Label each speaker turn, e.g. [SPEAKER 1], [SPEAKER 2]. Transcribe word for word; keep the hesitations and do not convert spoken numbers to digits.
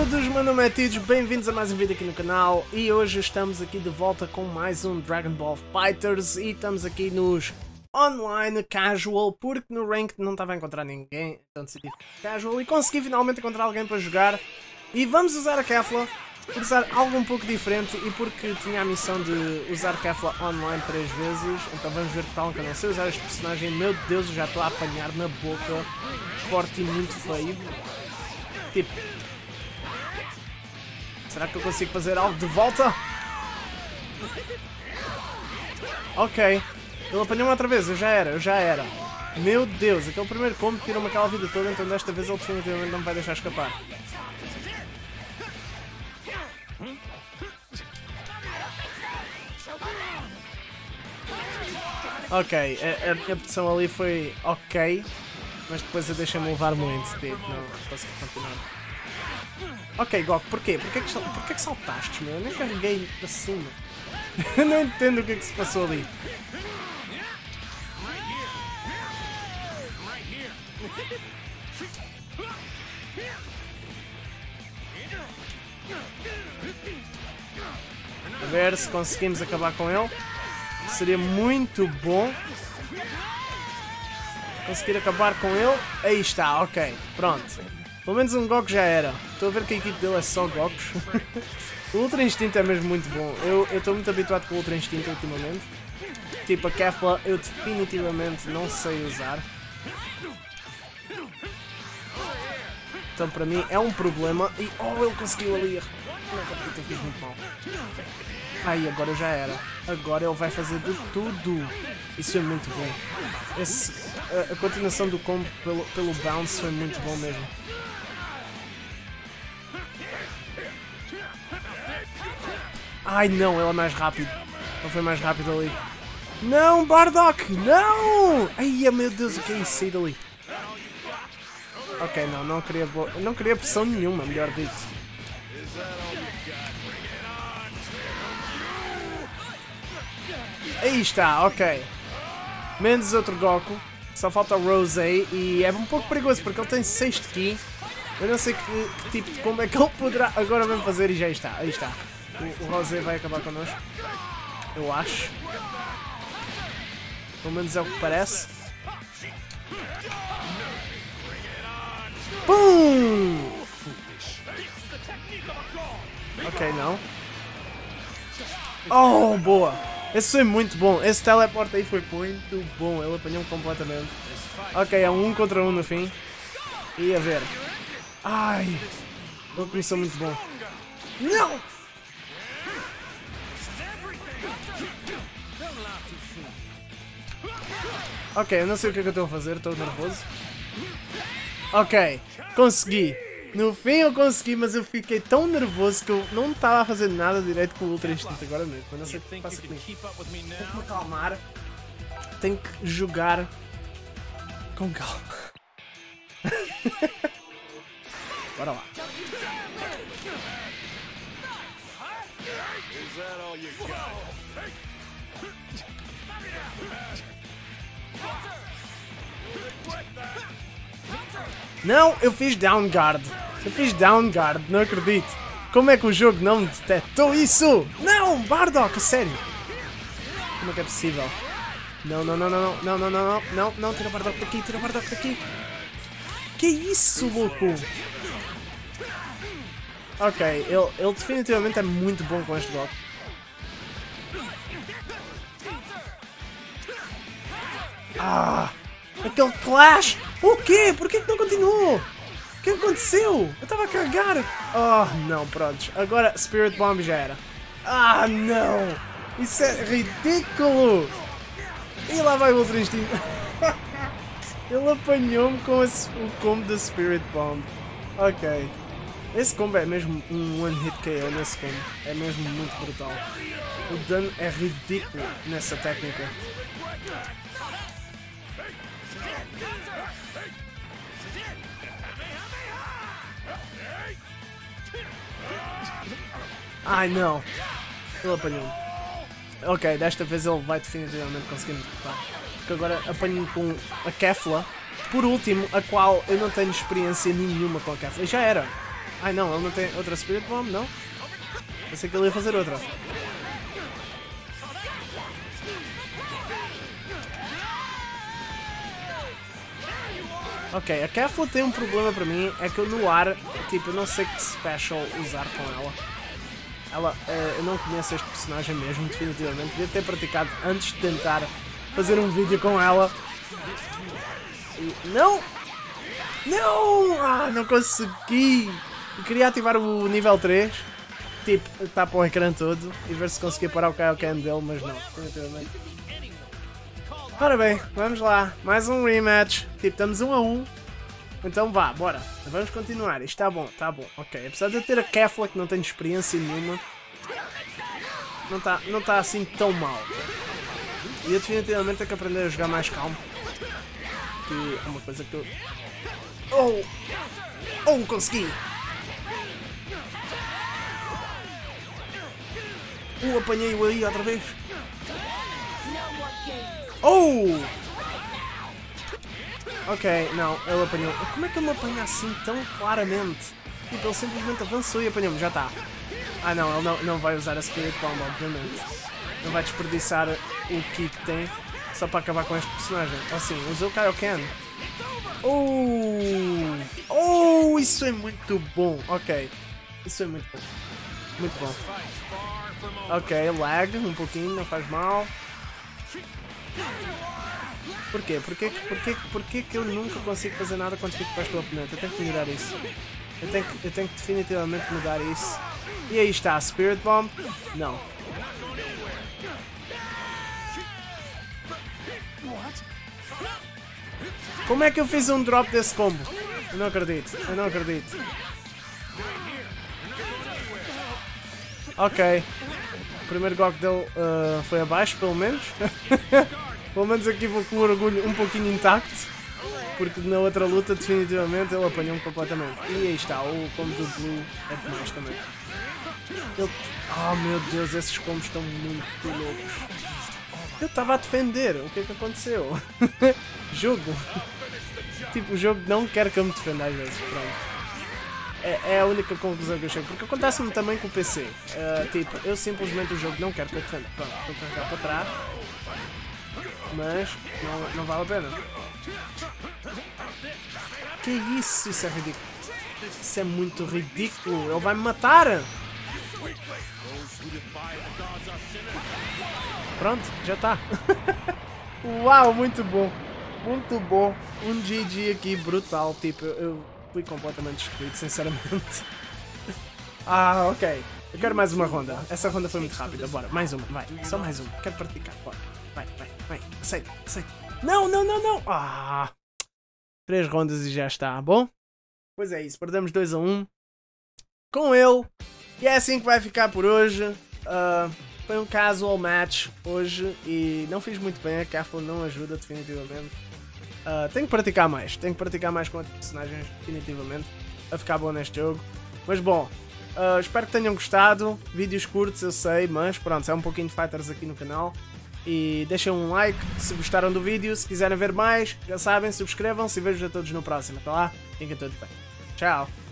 [SPEAKER 1] todos, meu nome é Tidos, bem-vindos a mais um vídeo aqui no canal e hoje estamos aqui de volta com mais um Dragon Ball Fighters e estamos aqui nos online casual porque no ranked não estava a encontrar ninguém, então decidi casual e consegui finalmente encontrar alguém para jogar e vamos usar a Kefla, usar algo um pouco diferente e porque tinha a missão de usar Kefla online três vezes, então vamos ver que tal que eu não sei usar este personagem, meu Deus, eu já estou a apanhar na boca, forte e muito feio, tipo... Será que eu consigo fazer algo de volta? Ok. Ele apanhou-me outra vez, eu já era, eu já era. Meu Deus, aquele primeiro combo tirou-me aquela vida toda, então desta vez ele definitivamente não me vai deixar escapar. Ok, a, a minha posição ali foi ok, mas depois eu deixei-me levar muito, tipo, não consegui continuar. Ok, Goku, porquê? Porquê que, porquê que saltaste, meu? Eu nem carreguei para cima. Eu não entendo o que é que se passou ali. A ver se conseguimos acabar com ele. Seria muito bom conseguir acabar com ele. Aí está, ok, pronto. Pelo menos um Goku já era. Estou a ver que a equipe dele é só Gokus. O Ultra Instinto é mesmo muito bom. Eu estou muito habituado com o Ultra Instinto ultimamente. Tipo, a Kefla eu definitivamente não sei usar. Então para mim é um problema. E oh, ele conseguiu ali. Não acredito, eu fiz muito mal. Ai, agora já era. Agora ele vai fazer de tudo. Isso é muito bom. Esse, a, a continuação do combo pelo, pelo bounce foi muito bom mesmo. Ai não, ele é mais rápido. Ele foi mais rápido ali. Não, Bardock! Não! Ai meu Deus, o que é isso? Saí dali. Ok, não, não queria, bo... não queria pressão nenhuma, melhor dito. Aí está, ok. Menos outro Goku. Só falta o Rosé e é um pouco perigoso porque ele tem seis de Ki. Eu não sei que, que tipo de combo é que ele poderá agora mesmo fazer e já está. Aí está. O, o Rosé vai acabar connosco. Eu acho. Pelo menos é o que parece. Pum! Ok, não. Oh, boa! Esse foi muito bom. Esse teleporte aí foi muito bom. Ele apanhou-me completamente. Ok, é um um contra um no fim. E a ver. Ai! Ele começou muito bom. Não! Ok, eu não sei o que é que eu estou a fazer. Estou nervoso. Ok, consegui. No fim eu consegui, mas eu fiquei tão nervoso que eu não estava a fazer nada direito com o Ultra Instinto agora mesmo. Eu não sei o que passa comigo. Tenho que me acalmar. Tenho que jogar com calma. Bora lá. Não, eu fiz down guard. Eu fiz down guard, não acredito. Como é que o jogo não me detectou isso? Não, Bardock, sério. Como é que é possível? Não, não, não, não, não, não, não, não, não, não, tira o Bardock daqui, tira o Bardock daqui. Que isso, louco? Ok, ele, ele definitivamente é muito bom com este golpe. Ah, aquele clash! O quê? Porquê que não continuou? O que aconteceu? Eu estava a carregar. Oh, não, pronto. Agora Spirit Bomb já era. Ah, não! Isso é ridículo! E lá vai o Ultra Instinto. Ele apanhou-me com esse, o combo da Spirit Bomb. Ok. Esse combo é mesmo um one hit K O nesse combo. É mesmo muito brutal. O dano é ridículo nessa técnica. Ai não! Ele apanhou-me. Ok, desta vez ele vai definitivamente conseguir me derrotar. Porque agora apanho-me com a Kefla. Por último, a qual eu não tenho experiência nenhuma com a Kefla. Já era. Ai não, ele não tem outra Spirit Bomb, não? Pensei que ele ia fazer outra. Ok, a Kefla tem um problema para mim, é que eu no ar, tipo, eu não sei que special usar com ela. Ela, uh, eu não conheço este personagem mesmo, definitivamente. Devia ter praticado antes de tentar fazer um vídeo com ela. E, não! Não! Ah, não consegui! Eu queria ativar o nível três, tipo, tá para o ecrã todo, e ver se conseguia parar o Kaioken dele, mas não, definitivamente. Ora bem, vamos lá, mais um rematch. Tipo, estamos um a um. Então vá, bora. Vamos continuar. Isto está bom, está bom. Ok, apesar de eu ter a Kefla, que não tenho experiência nenhuma, não está não tá assim tão mal. E eu definitivamente tenho que aprender a jogar mais calmo. Que é uma coisa que eu... Oh! Oh, consegui! Uh, apanhei-o aí outra vez. Oh! Ok, não, ele apanhou. Como é que ele me apanha assim tão claramente? Tipo, ele simplesmente avançou e apanhou-me, já está. Ah não, ele não, não vai usar a Spirit Bomb, obviamente. Não vai desperdiçar o ki que tem só para acabar com este personagem. Ou sim, usou o Kaioken. Oh! Oh, isso é muito bom. Ok, isso é muito bom. Muito bom. Ok, lag um pouquinho, não faz mal. Porquê? Porquê, porquê, porquê que eu nunca consigo fazer nada quando fico perto do oponente? Eu tenho que melhorar isso. Eu tenho que, eu tenho que definitivamente mudar isso. E aí está, Spirit Bomb? Não. Como é que eu fiz um drop desse combo? Eu não acredito, eu não acredito. Ok. O primeiro Gok dele uh, foi abaixo, pelo menos. Pelo menos aqui vou com o orgulho um pouquinho intacto. Porque na outra luta, definitivamente, ele apanhou-me completamente. E aí está, o combo do Blue é demais também. Ele... Oh meu Deus, esses combos estão muito loucos. Eu estava a defender, o que é que aconteceu? Jogo. Tipo, o jogo não quer que eu me defenda às vezes, pronto. É, é a única conclusão que eu chego, porque acontece-me também com o P C. Uh, tipo, eu simplesmente o jogo não quero que eu defenda. Pronto, vou carregar para trás. Mas não, não vale a pena. Que isso? Isso é ridículo. Isso é muito ridículo. Ele vai me matar. Pronto, já está. Uau, muito bom. Muito bom. Um G G aqui brutal. Tipo, eu fui completamente destruído, sinceramente. Ah, ok. Eu quero mais uma ronda. Essa ronda foi muito rápida. Bora, mais uma. Vai, só mais uma. Quero praticar. Bora. Vai, vai, vai. Aceita, aceita. Não, não, não, não. Ah. Três rondas e já está. Bom? Pois é isso. Perdemos dois a um. Com ele. E é assim que vai ficar por hoje. Uh, foi um casual match hoje. E não fiz muito bem. A Kefla não ajuda definitivamente. Uh, tenho que praticar mais. Tenho que praticar mais com outros personagens definitivamente. A ficar bom neste jogo. Mas bom. Uh, espero que tenham gostado. Vídeos curtos, eu sei. Mas pronto, é um pouquinho de fighters aqui no canal. E deixem um like se gostaram do vídeo. Se quiserem ver mais, já sabem, subscrevam-se e vejo a todos no próximo. Até lá, fiquem todos bem. Tchau!